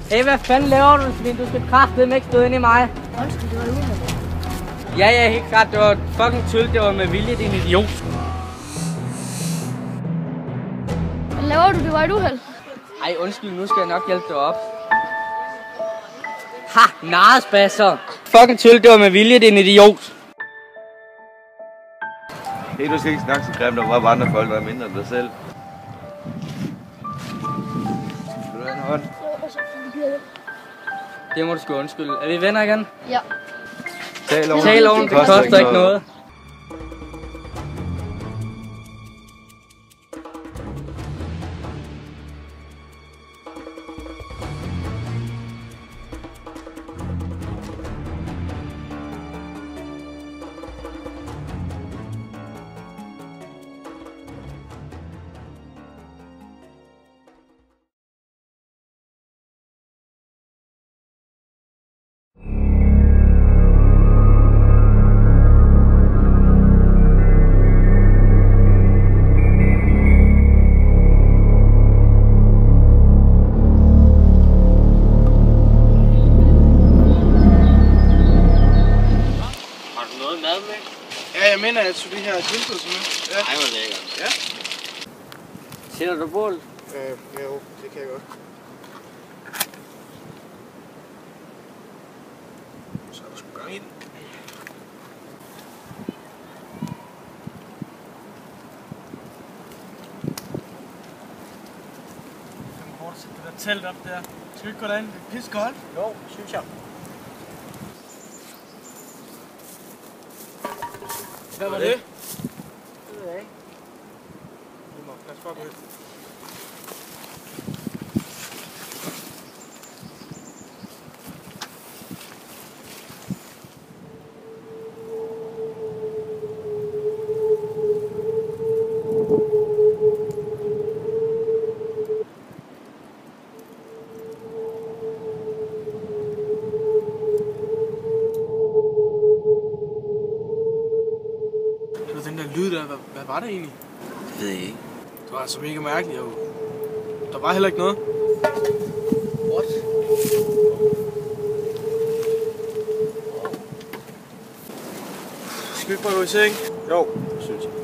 Hey, hvad fanden laver du, svin? Du skal kraftedeme ikke stå ind i mig. Undskyld, det var uheld. Ja, helt klart. Det var fucking tyld. Det var med vilje, din idiot. Hvad laver du? Det var et uheld. Ej, undskyld. Nu skal jeg nok hjælpe dig op. Ha! Narrespasser. Fucking tyld. Det var med vilje, din idiot. Hey, du skal ikke snakke så grimt om, hvor andre folk var mindre end dig selv. Vil du have en hånd? Det må du sgu undskylde. Er vi venner igen? Ja. Tal oven. Tal oven. Det koster ikke noget. Ja, jeg mener, at du det her tilbud med. Ja. Ej, hvor lækkert. Ja. Tænder du bål? Jo, det kan jeg godt. Så er der sgu gang i den. Kom hårdt, sæt det der telt op der. Skal vi ikke gå derind? Det er pisse koldt. Jo, synes jeg. Hvad var det? Det ved jeg ikke. Lad os bare gå ind. Den der lyd der, hvad var det egentlig? Det ved jeg ikke. Det var altså mega mærkeligt, og der var heller ikke noget. What? Skal vi ikke bare gå i seng? Jo, synes jeg.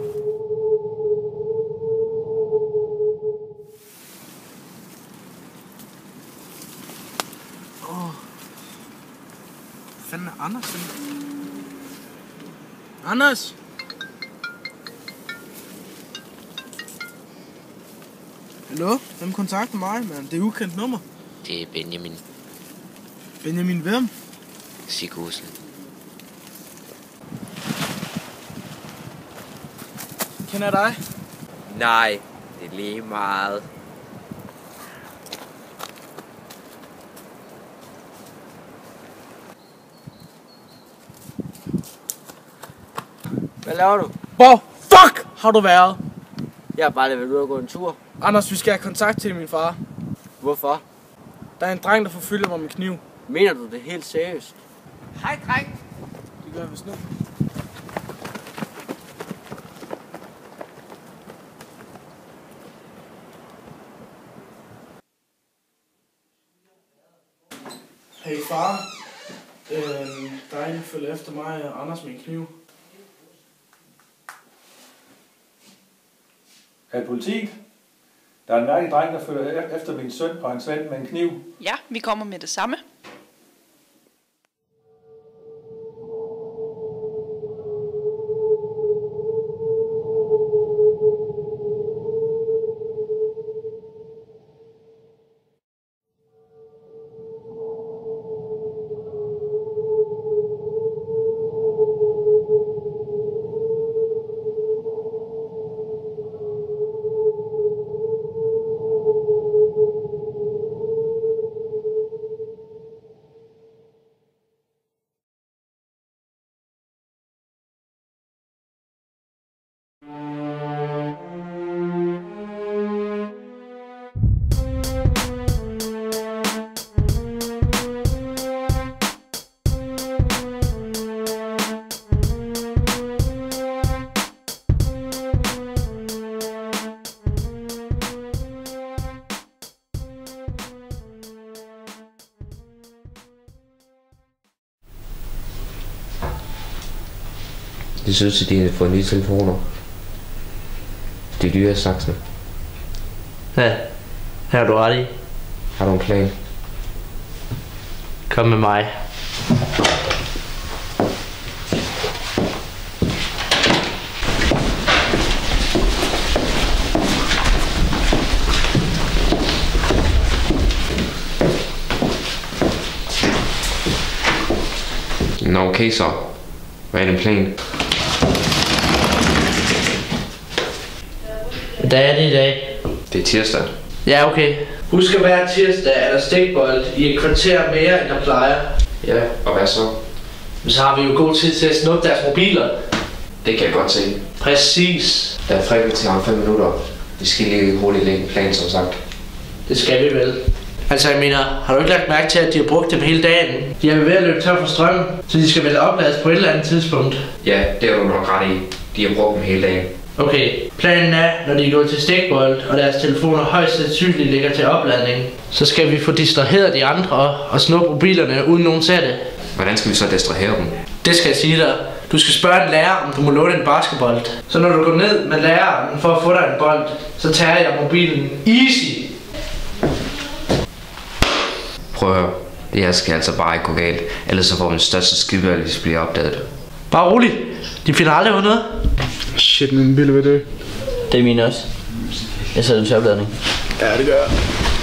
Hvad fanden er Anders denn? Anders! Hallo? Hvem kontakter mig, mand? Det er ukendt nummer. Det er Benjamin Benjamin hvem? Sigurdsson. Kender jeg dig? Nej, det er lige meget. Hvad laver du? Hvor fuck har du været? Jeg har bare lige været ude og gå en tur. Anders, vi skal have kontakt til min far. Hvorfor? Der er en dreng, der forfølger mig med kniv. Mener du det helt seriøst? Hej, dreng. Det gør jeg vist nu. Hey far. Der er en, der følger efter mig og Anders med en kniv. Hej politiet. Der er en mærkelig dreng, der følger efter min søn og hans ven med en kniv. Ja, vi kommer med det samme. De synes, at de har fået nye telefoner. Det er dyre i Saxen. Ja, her har du ret i. Har du en plan? Kom med mig. Nå, okay så. Hvad er din plan? Hvad er det i dag? Det er tirsdag. Ja, okay. Husk at hver tirsdag er der stikbold i et kvarter mere, end der plejer. Ja, og hvad så? Men så har vi jo god tid til at snuppe deres mobiler. Det kan jeg godt se. Præcis. Der er frikvarter om 5 minutter. Vi skal lige hurtigt lægge en plan, som sagt. Det skal vi vel. Altså jeg mener, har du ikke lagt mærke til, at de har brugt dem hele dagen? De er ved at løbe tør for strøm, så de skal vel oplades på et eller andet tidspunkt. Ja, det har du nok ret i. De har brugt dem hele dagen. Okay, planen er, når de går til stikbold, og deres telefoner højst sandsynligt ligger til opladning, så skal vi få distraheret de andre og snuppe mobilerne, uden nogen ser det. Hvordan skal vi så distrahere dem? Det skal jeg sige dig. Du skal spørge en lærer, om du må låne en basketbold. Så når du går ned med læreren for at få dig en bold, så tager jeg mobilen easy. Prøv at høre. Det her skal altså bare ikke gå galt. Ellers så får vi den største skideball, hvis vi bliver opdaget. Bare rolig. De finder aldrig ud af noget. Shit, min mobil vil dø. Det er mine også. Jeg sætter dem til opladning. Ja, det gør jeg.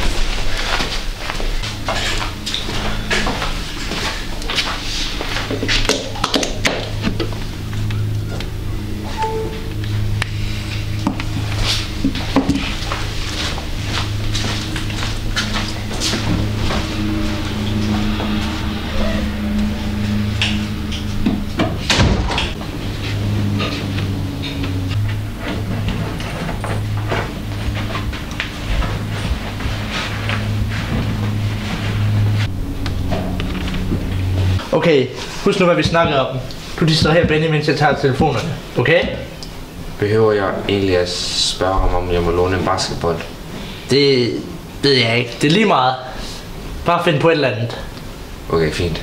Okay, husk nu hvad vi snakker om. Du distraherer Benny, mens jeg tager telefonerne. Okay? Behøver jeg egentlig at spørge ham, om jeg må låne en basketball? Det ved jeg ikke. Det er lige meget. Bare find på et eller andet. Okay, fint.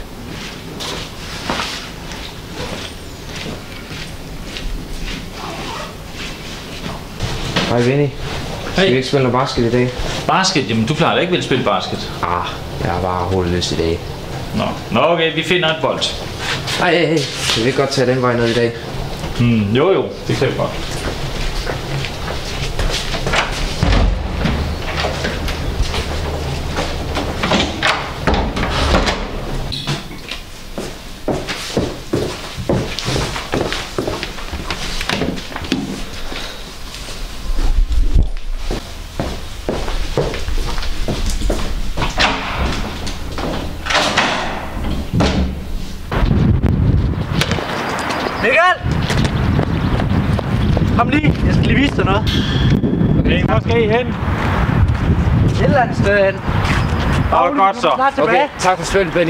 Hej Benny. Skal vi ikke spille noget basket i dag? Basket? Jamen, du plejer da ikke vel at spille basket. Jeg har bare hurtigt lyst i dag. Nå okay, vi finder et bold. Hey. Kan vi ikke godt tage den vej ned i dag? Jo, det kan vi godt. Michael! Kom lige, jeg skal lige vise dig noget. Okay, hvor skal I hen? Et eller andet sted hen. Godt så. Snart tilbage. Okay, tak for spillet, Benny.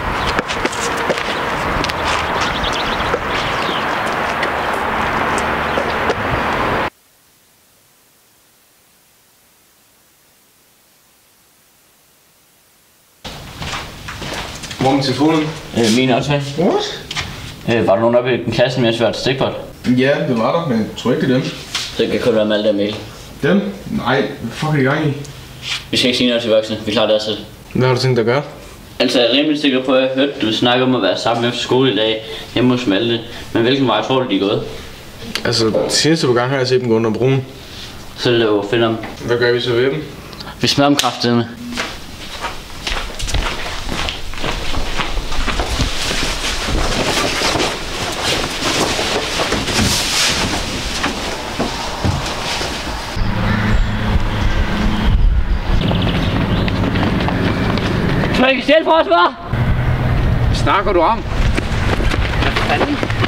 Hvor er min telefonen? Mine også, hvad? What? Var der nogen oppe i den klasse med at svare til stikbold? Ja, det var der, men jeg tror ikke, det er dem. Så det kan kun være med alt der mail. Dem? Nej, hvad fuck er I gang i? Vi skal ikke sige noget til voksne, vi klarer det også selv. Hvad har du tænkt dig at gøre? Altså, jeg er rimelig sikker på, at jeg har hørt, du snakke om at være sammen efter skole i dag hjemme hos Malte. Men hvilken vej tror du, de er gået? Altså, seneste på gang har jeg set dem gå under broen. Så lad os finde dem. Hvad gør vi så ved dem? Vi smadrer dem kraftedeme. Tryk selv for os, hva'? Snakker du om? Hvad fanden?